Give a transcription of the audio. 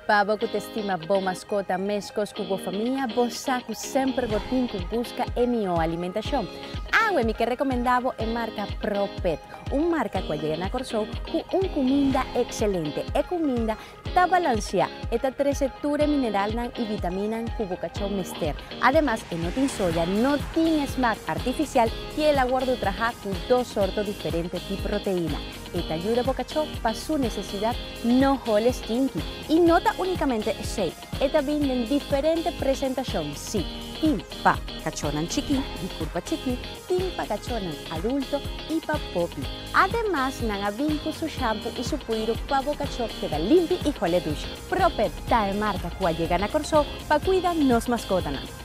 Para que te estima boa mascota, mescos com boa família, saco sempre gotinho que busca em minha alimentação. Mi que recomendavo é marca ProPet, marca que llega na Corsou com comida excelente. É comida está balanceada, está receptura mineral e vitamina que o cachorro mister. Además, não tem soja, não tem smack artificial e ela guarda trabalhar com duas sortes diferentes de proteína. Esta ajuda o cachorro para sua necessidade não rola stinky. E nota unicamente shake, esta vem em diferentes presentações, sim. Tim para cachorro chiquinho, disculpa chiquinho, tim para cachorro adulto e para puppy. Además, nang vem com seu shampoo e seu puiro para o cachorro queda limpo e role ducha. ProPet está marca que llega na Corsou para cuidar nos mascotas.